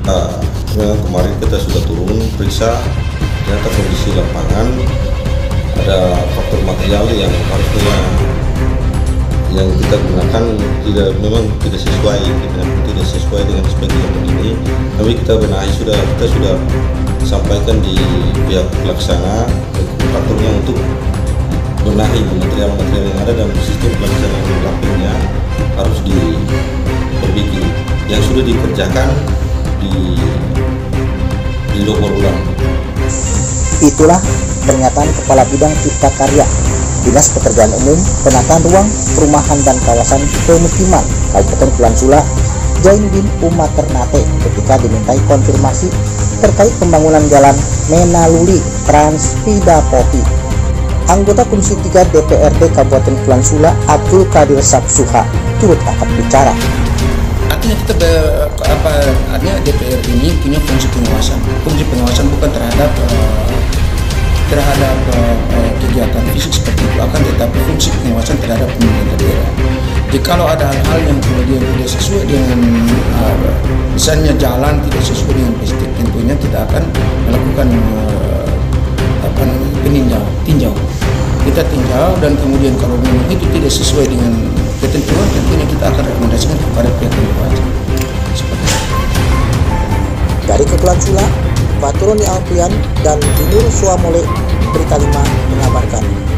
Nah, memang kemarin kita sudah turun periksa, ternyata kondisi lapangan ada faktor material yang harusnya yang kita gunakan memang tidak sesuai, tidak sesuai dengan spek ini. Tapi kita benahi kita sudah sampaikan di pihak pelaksana kontraktornya untuk benahi material-material yang ada dan sistem pelaksanaan lapangannya harus diperbaiki. Yang sudah dikerjakan di nomor ulang. Itulah pernyataan Kepala Bidang Cipta Karya Dinas Pekerjaan Umum, Penataan Ruang, Perumahan dan Kawasan Pemukiman Kabupaten Kepulauan Sula, Zainuddin Umar Ternate ketika dimintai konfirmasi terkait pembangunan jalan Menaluli Transpida Poti. Anggota Komisi 3 DPRD Kabupaten Kepulauan Sula, Abdul Qadir Sabsuha, turut angkat bicara. Artinya artinya DPR ini punya fungsi pengawasan. Fungsi pengawasan bukan terhadap kegiatan fisik seperti itu, akan tetapi fungsi pengawasan terhadap pemerintah daerah. Jadi kalau ada hal-hal yang kemudian tidak sesuai dengan misalnya jalan tidak sesuai dengan PST, tentunya tidak akan melakukan tinjau. Kita tinjau dan kemudian kalau memang itu tidak sesuai dengan ketentuan, tentunya kita akan rekomendasikan kepada pihak yang berwajib. Dari Kepulauan Sula, Faturoni Alfian dan Binur Suamole, Berita 5 mengabarkan.